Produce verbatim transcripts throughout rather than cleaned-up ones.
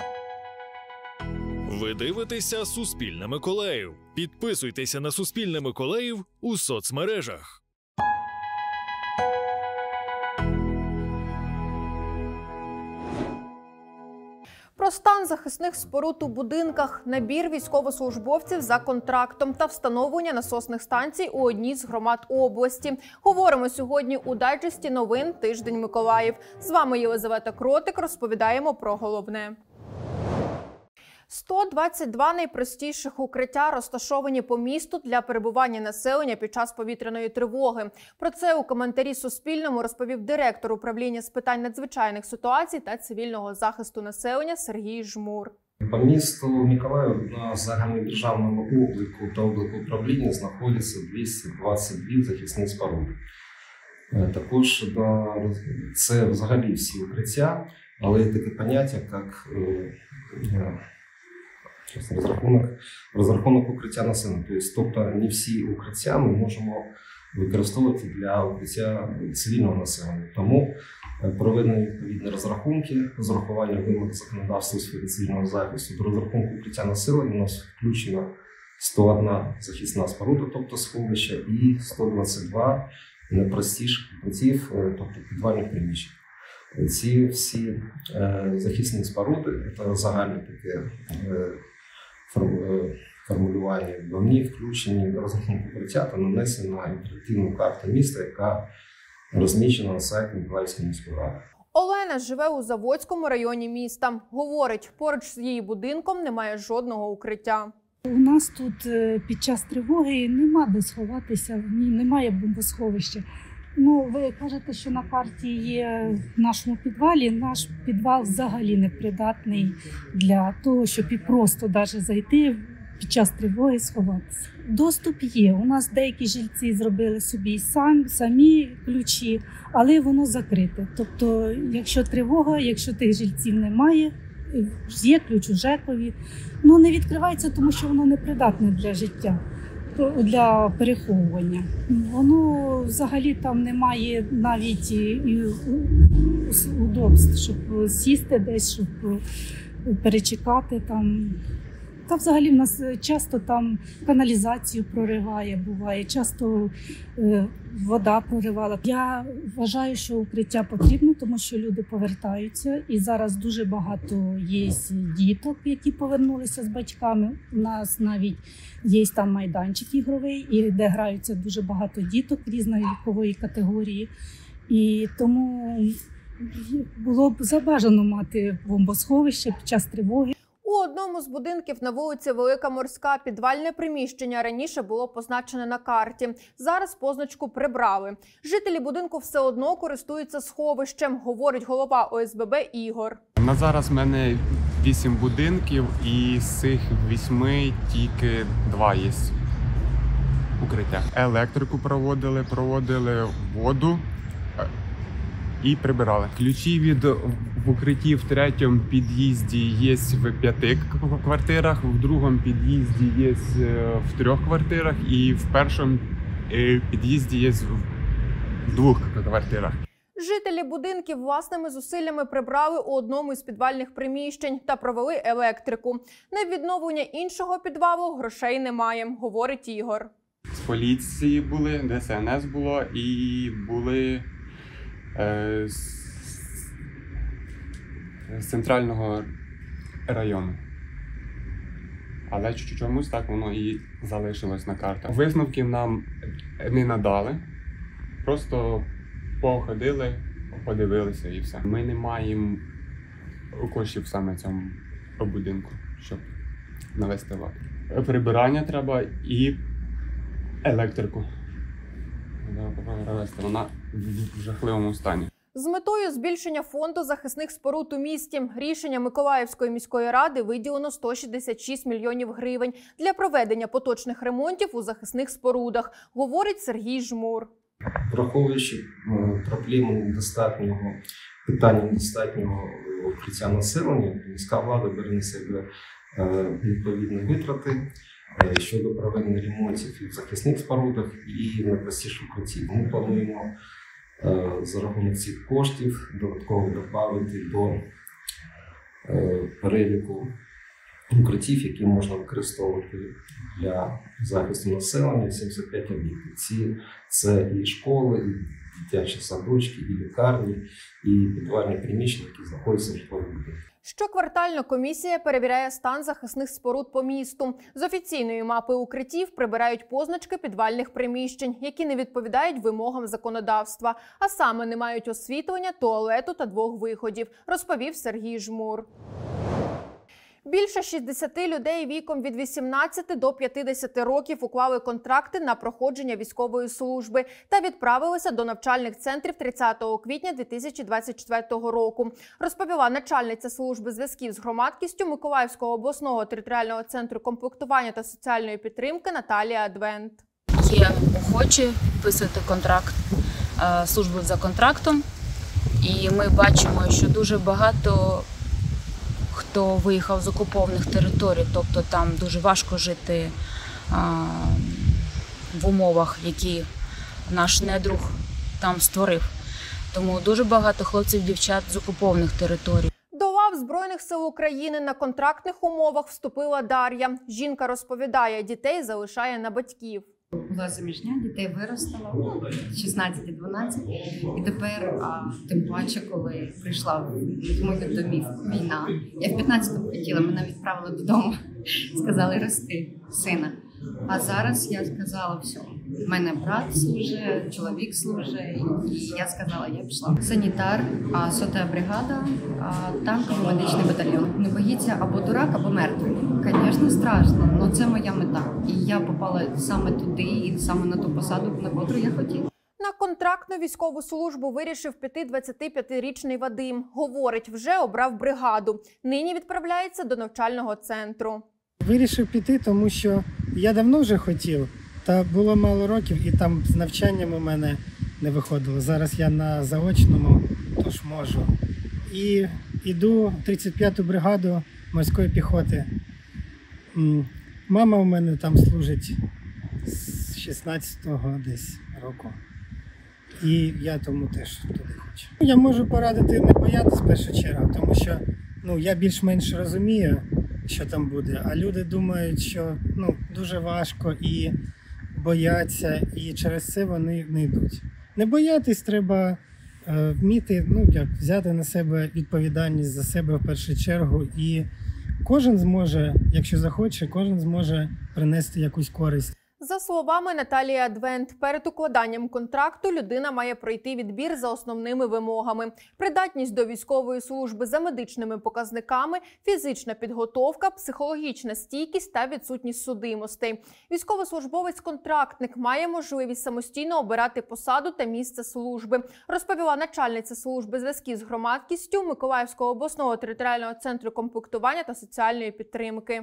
Ви дивитеся «Суспільне Миколаїв». Підписуйтеся на «Суспільне Миколаїв» у соцмережах. Про стан захисних споруд у будинках, набір військовослужбовців за контрактом та встановлення насосних станцій у одній з громад області. Говоримо сьогодні у дайджесті новин «Тиждень Миколаїв». З вами Єлизавета Кротик, розповідаємо про головне. сто двадцять два найпростіших укриття розташовані по місту для перебування населення під час повітряної тривоги. Про це у коментарі Суспільному розповів директор управління з питань надзвичайних ситуацій та цивільного захисту населення Сергій Жмур. По місту Миколаїв на загальнодержавному обліку та обліку управління знаходиться двісті двадцять два захисні споруди. Також це взагалі всі укриття, але є таке поняття, як розрахунок, розрахунок укриття населення. Тобто не всі укриття ми можемо використовувати для укриття цивільного населення. Тому проведені відповідні розрахунки з урахуванням вимог законодавства у сфері цивільного захисту. До розрахунку укриття населення у нас включено сто одна захисна споруда, тобто сховища, і сто двадцять два найпростіших укриттів, тобто підвальних приміщень. Ці всі е, захисні споруди – це загальне таке е, формулювання. Вони включені до розрахунку укриття та нанесені на інтерактивну карту міста, яка розміщена на сайті Миколаївської міської ради. Олена живе у Заводському районі міста. Говорить, поруч з її будинком немає жодного укриття. У нас тут під час тривоги нема де сховатися, в ній немає бомбосховища. Ну, ви кажете, що на карті є в нашому підвалі. Наш підвал взагалі непридатний для того, щоб і просто навіть зайти під час тривоги сховатися. Доступ є. У нас деякі жильці зробили собі самі, самі ключі, але воно закрите. Тобто, якщо тривога, якщо тих жильців немає, є ключ у ЖЕКові, ну не відкривається, тому що воно непридатне для життя, для переховування. Воно взагалі там немає навіть і удобств, щоб сісти десь, щоб перечекати там. Та взагалі в нас часто там каналізацію прориває, буває, часто е, вода проривала. Я вважаю, що укриття потрібно, тому що люди повертаються. І зараз дуже багато є діток, які повернулися з батьками. У нас навіть є там майданчик ігровий, і де граються дуже багато діток різної вікової категорії. І тому було б забажано мати бомбосховище під час тривоги. У одному з будинків на вулиці Велика Морська підвальне приміщення раніше було позначене на карті. Зараз позначку прибрали. Жителі будинку все одно користуються сховищем, говорить голова О С Б Б Ігор. На зараз в мене вісім будинків, і з цих вісьми тільки два є укриття. Електрику проводили, проводили воду і прибирали. Ключі від в укритті в третьому під'їзді є в п'яти квартирах, в другому під'їзді є в трьох квартирах і в першому під'їзді є в двох квартирах. Жителі будинків власними зусиллями прибрали у одному із підвальних приміщень та провели електрику. На відновлення іншого підвалу грошей немає, говорить Ігор. З поліції були, Д С Н С було і були з центрального району. Але чомусь так воно і залишилось на картах. Висновків нам не надали, просто походили, подивилися і все. Ми не маємо коштів саме цьому будинку, щоб навести лад. Прибирання треба і електрику. Вона в жахливому стані. З метою збільшення фонду захисних споруд у місті рішення Миколаївської міської ради виділено сто шістдесят шість мільйонів гривень для проведення поточних ремонтів у захисних спорудах, говорить Сергій Жмур. Враховуючи проблему недостатнього питання недостатнього укриття населення, міська влада бере на себе відповідні витрати щодо проведення ремонтів і в захисних спорудах, і в найпростіших укриттів. Ми плануємо за рахунок цих коштів додатково додати до переліку укриттів, які можна використовувати для захисту населення, сімдесят п'ять об'єктів. Ці це і школи, і дитячі садочки, і лікарні, і підвальні приміщення, які знаходяться в житлових будинках. Щоквартально комісія перевіряє стан захисних споруд по місту. З офіційної мапи укриттів прибирають позначки підвальних приміщень, які не відповідають вимогам законодавства, а саме не мають освітлення, туалету та двох виходів, розповів Сергій Жмур. Більше шістдесят людей віком від вісімнадцяти до п'ятдесяти років уклали контракти на проходження військової служби та відправилися до навчальних центрів тридцятого квітня дві тисячі двадцять четвертого року, розповіла начальниця служби зв'язків з громадськістю Миколаївського обласного територіального центру комплектування та соціальної підтримки Наталія Адвент. Є охочі підписувати контракт, службу за контрактом, і ми бачимо, що дуже багато хто виїхав з окупованих територій, тобто там дуже важко жити а, в умовах, які наш недруг там створив. Тому дуже багато хлопців, дівчат з окупованих територій. До лав Збройних сил України на контрактних умовах вступила Дар'я. Жінка розповідає, дітей залишає на батьків. Була заміжня, дітей виростила, шістнадцять дванадцять. І тепер, а, тим паче, коли прийшла в моїх домів війна, я в п'ятнадцятому хотіла, мене відправили додому, сказали рости сина. А зараз я сказала, все, в мене брат служить, чоловік служить, і я сказала, я пішла. Санітар, сота бригада, танковий медичний батальйон. Не боїться або дурак, або мертвий. Звісно, страшно, але це моя мета. І я попала саме туди, і саме на ту посаду, на котру я хотіла. На контрактну військову службу вирішив піти двадцятип'ятирічний Вадим. Говорить, вже обрав бригаду. Нині відправляється до навчального центру. Вирішив піти, тому що я давно вже хотів, та було мало років, і там з навчанням у мене не виходило. Зараз я на заочному, тож можу. І йду в тридцять п'яту бригаду морської піхоти. Мама у мене там служить з шістнадцятого десь року. І я тому теж туди хочу. Я можу порадити не боятися в першу чергу, тому що ну, я більш-менш розумію, що там буде, а люди думають, що ну, дуже важко і бояться, і через це вони не йдуть. Не боятись, треба е, вміти, ну, як, взяти на себе відповідальність за себе в першу чергу, і кожен зможе, якщо захоче, кожен зможе принести якусь користь. За словами Наталії Адвент, перед укладанням контракту людина має пройти відбір за основними вимогами. Придатність до військової служби за медичними показниками, фізична підготовка, психологічна стійкість та відсутність судимостей. Військовослужбовець-контрактник має можливість самостійно обирати посаду та місце служби, розповіла начальниця служби зв'язків з громадськістю Миколаївського обласного територіального центру комплектування та соціальної підтримки.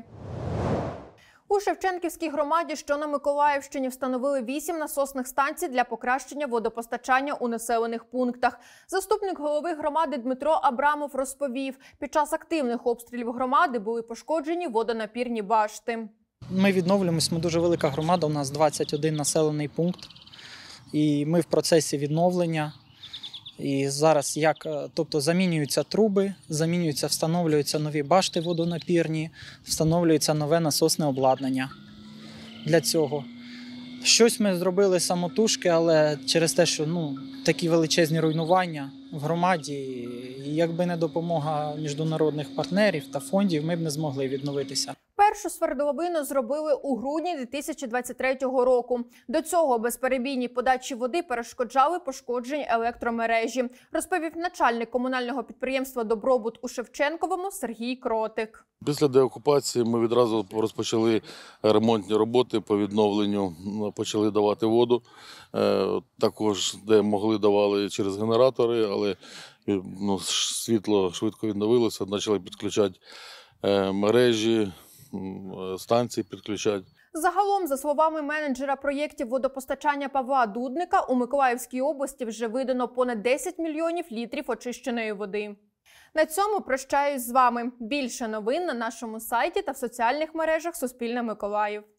У Шевченківській громаді, що на Миколаївщині, встановили вісім насосних станцій для покращення водопостачання у населених пунктах. Заступник голови громади Дмитро Абрамов розповів, під час активних обстрілів громади були пошкоджені водонапірні башти. Ми відновлюємось, ми дуже велика громада, у нас двадцять один населений пункт. І ми в процесі відновлення. І зараз як, тобто замінюються труби, замінюються, встановлюються нові башти водонапірні, встановлюється нове насосне обладнання для цього. Щось ми зробили самотужки, але через те, що ну, такі величезні руйнування в громаді, і якби не допомога міжнародних партнерів та фондів, ми б не змогли відновитися. Першу свердловину зробили у грудні дві тисячі двадцять третього року. До цього безперебійній подачі води перешкоджали пошкоджень електромережі, розповів начальник комунального підприємства «Добробут» у Шевченковому Сергій Кротик. Після деокупації ми відразу розпочали ремонтні роботи по відновленню, почали давати воду. Також, де могли, давали через генератори, але ну, світло швидко відновилося, почали підключати мережі, станції підключати. Загалом, за словами менеджера проєктів водопостачання Павла Дудника, у Миколаївській області вже видано понад десять мільйонів літрів очищеної води. На цьому прощаюсь з вами. Більше новин на нашому сайті та в соціальних мережах Суспільне Миколаїв.